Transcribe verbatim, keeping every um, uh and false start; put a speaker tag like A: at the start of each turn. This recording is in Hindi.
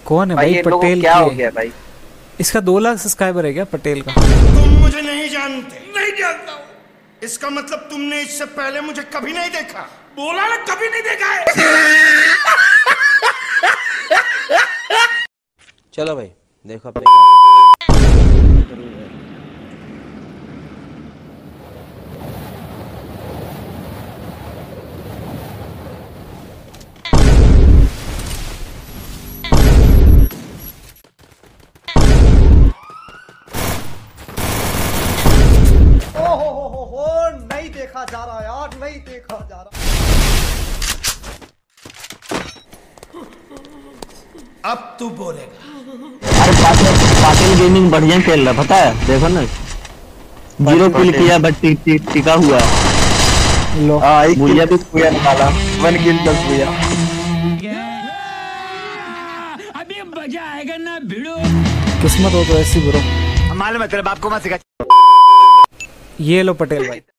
A: कौन है भाई,
B: भाई
A: पटेल
B: क्या हो
A: की
B: गया भाई?
A: इसका दो लाख सब्सक्राइबर है क्या पटेल का?
C: तुम मुझे नहीं जानते। नहीं जानता हूँ। इसका मतलब तुमने इससे पहले मुझे कभी नहीं देखा। बोला ना कभी नहीं देखा है।
D: चलो भाई देखो अपने क्या।
E: ओहो हो हो हो नहीं देखा जा रहा यार, नहीं देखा जा रहा।
C: अब तू बोलेगा।
F: अरे पाटिल पाटिल गेमिंग बढ़िया खेल रहा पता है, देखो ना जीरो किल किया बट टिका हुआ है।
A: लो
F: बुढ़िया भी बुढ़िया निकाला, वन किल दस बुढ़िया।
G: अभी मजा आएगा ना भिड़ो।
A: किस्मत हो तो ऐसी ब्रो।
G: मालूम है तेरे बाप को मत सिखा।
A: ये लो पटेल भाई।